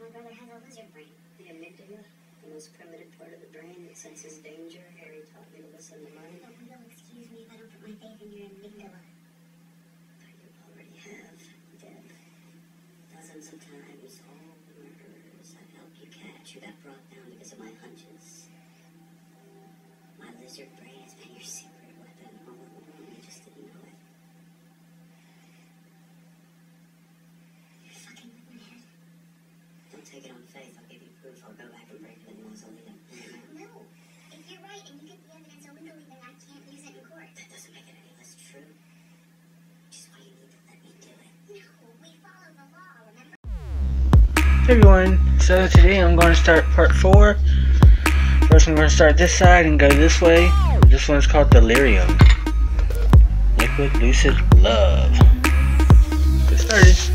brother has a lizard brain. The amygdala, the most primitive part of the brain that senses danger. Harry taught me to listen to mine. No, you'll excuse me if I don't put my faith in your amygdala. You already have, Deb. Dozens of times, all the murderers I've helped you catch, you got brought down because of my hunches. My lizard brain has been your secret weapon all along. You just didn't know it. You're fucking with my head. Don't take it on faith. I'll give you proof. I'll go back and break the mausoleum. No. If you're right and you get the evidence illegally, then I can't use it in court. That doesn't make it any less true. Which is why you need to let me do it. No, we follow the law, remember? Hey everyone, so today I'm going to start part 4. First I'm going to start this side and go this way. This one's called Delirium. Liquid Lucid Love. Get started.